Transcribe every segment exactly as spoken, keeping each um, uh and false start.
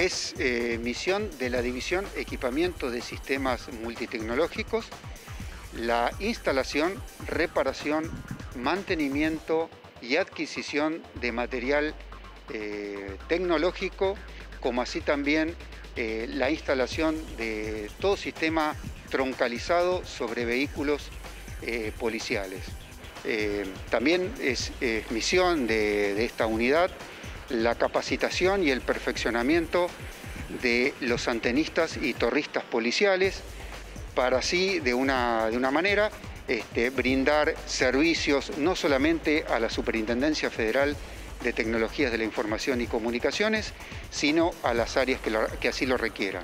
es eh, misión de la División Equipamiento de Sistemas Multitecnológicos, la instalación, reparación, mantenimiento y adquisición de material eh, tecnológico, como así también eh, la instalación de todo sistema troncalizado sobre vehículos eh, policiales. Eh, también es, es misión de, de esta unidad la capacitación y el perfeccionamiento de los antenistas y torristas policiales para así, de una, de una manera, este, brindar servicios no solamente a la Superintendencia Federal de Tecnologías de la Información y Comunicaciones, sino a las áreas que, lo, que así lo requieran.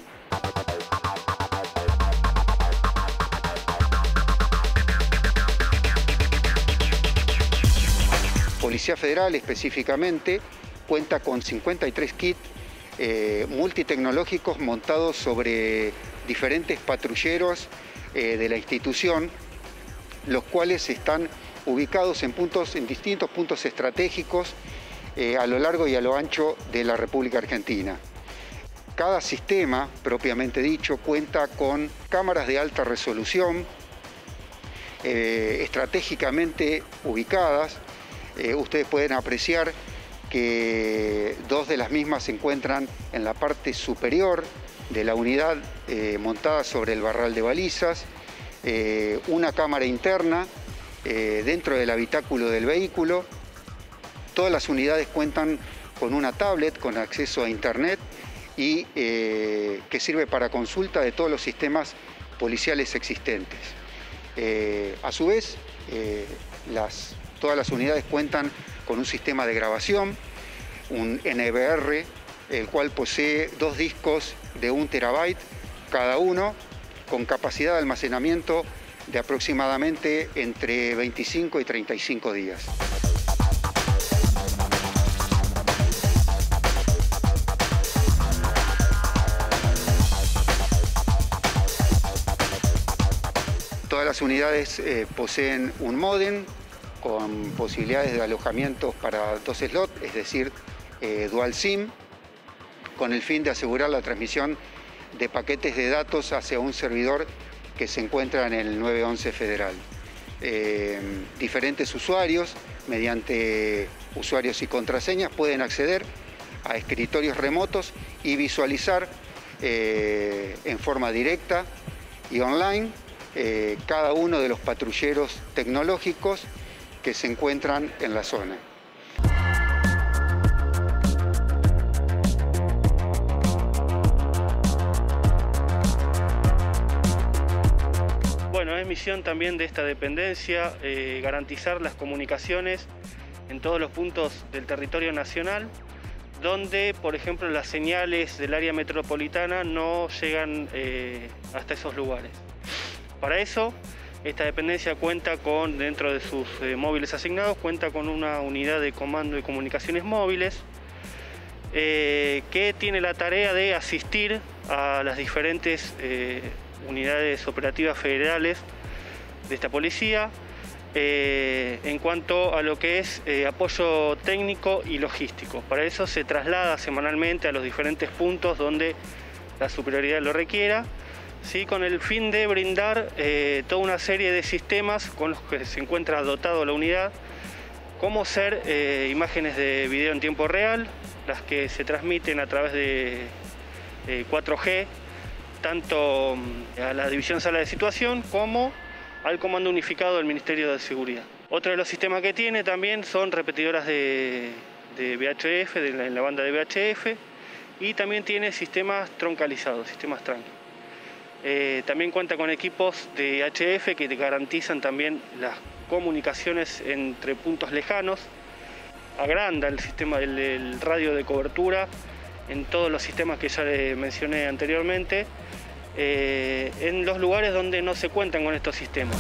Policía Federal específicamente cuenta con cincuenta y tres kits eh, multitecnológicos montados sobre diferentes patrulleros eh, de la institución, los cuales están ubicados en, puntos, en distintos puntos estratégicos eh, a lo largo y a lo ancho de la República Argentina. Cada sistema, propiamente dicho, cuenta con cámaras de alta resolución, eh, estratégicamente ubicadas. Eh, ustedes pueden apreciar que dos de las mismas se encuentran en la parte superior de la unidad eh, montada sobre el barral de balizas, eh, una cámara interna eh, dentro del habitáculo del vehículo. Todas las unidades cuentan con una tablet con acceso a internet y eh, que sirve para consulta de todos los sistemas policiales existentes. Eh, a su vez, eh, las, todas las unidades cuentan con un sistema de grabación, un N V R, el cual posee dos discos de un terabyte cada uno, con capacidad de almacenamiento de aproximadamente entre veinticinco y treinta y cinco días. Todas las unidades eh, poseen un módem con posibilidades de alojamiento para dos slots, es decir, eh, dual SIM, con el fin de asegurar la transmisión de paquetes de datos hacia un servidor que se encuentra en el nueve once federal. Eh, diferentes usuarios, mediante usuarios y contraseñas, pueden acceder a escritorios remotos y visualizar eh, en forma directa y online eh, cada uno de los patrulleros tecnológicos que se encuentran en la zona. Bueno, es misión también de esta dependencia eh, garantizar las comunicaciones en todos los puntos del territorio nacional, donde, por ejemplo, las señales del área metropolitana no llegan eh, hasta esos lugares. Para eso, esta dependencia cuenta con, dentro de sus eh, móviles asignados, cuenta con una unidad de comando y comunicaciones móviles eh, que tiene la tarea de asistir a las diferentes eh, unidades operativas federales de esta policía eh, en cuanto a lo que es eh, apoyo técnico y logístico. Para eso se traslada semanalmente a los diferentes puntos donde la superioridad lo requiera, ¿sí? Con el fin de brindar eh, toda una serie de sistemas con los que se encuentra dotada la unidad, como ser eh, imágenes de video en tiempo real, las que se transmiten a través de eh, cuatro G, tanto a la División Sala de Situación como al Comando Unificado del Ministerio de Seguridad. Otro de los sistemas que tiene también son repetidoras de, de V H F, de la, en la banda de V H F, y también tiene sistemas troncalizados, sistemas trunk. Eh, también cuenta con equipos de H F que garantizan también las comunicaciones entre puntos lejanos, agranda el sistema, el, el radio de cobertura en todos los sistemas que ya les mencioné anteriormente, eh, en los lugares donde no se cuentan con estos sistemas.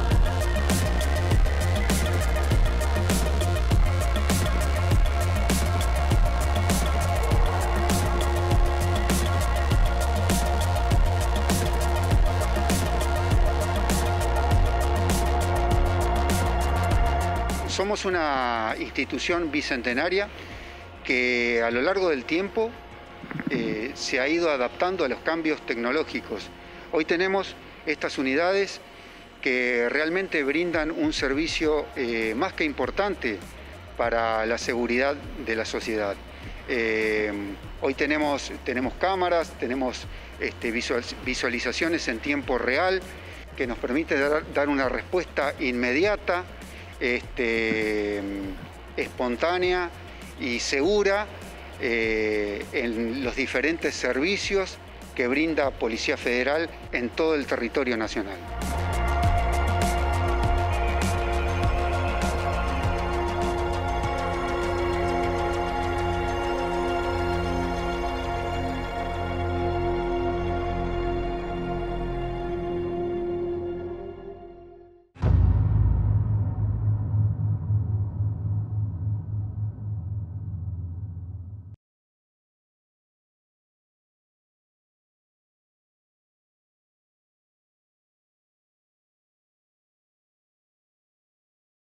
Somos una institución bicentenaria que a lo largo del tiempo eh, se ha ido adaptando a los cambios tecnológicos. Hoy tenemos estas unidades que realmente brindan un servicio eh, más que importante para la seguridad de la sociedad. Eh, hoy tenemos, tenemos cámaras, tenemos este, visual, visualizaciones en tiempo real que nos permite dar, dar una respuesta inmediata, este, espontánea y segura eh, en los diferentes servicios que brinda Policía Federal en todo el territorio nacional.